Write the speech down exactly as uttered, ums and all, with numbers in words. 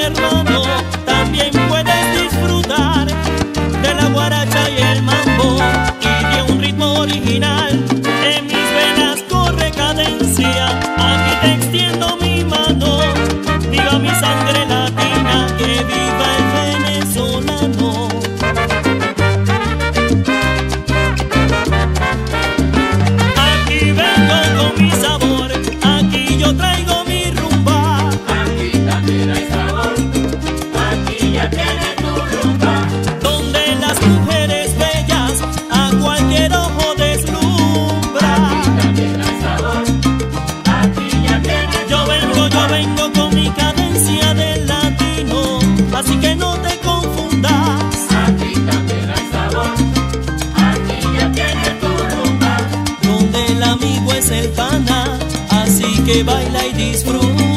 hermano, también puedes disfrutar de la guaracha y el mambo y de un ritmo original. En mis venas corre cadencia, aquí te extiendo mi mano. Viva mi sangre latina, que viva el venezolano. Aquí vengo con mi sabor, aquí yo traigo mi rumba. Aquí también hay sabor, aquí ya tienes tu rumba. Donde las mujeres bellas a cualquier ojo deslumbra. Aquí también hay sabor, aquí ya tienes tu Yo vengo, yo vengo con mi cadencia del latino, así que no te confundas. Aquí también hay sabor, aquí ya tienes tu rumba. Donde el amigo es el pana, así que baila y disfruta.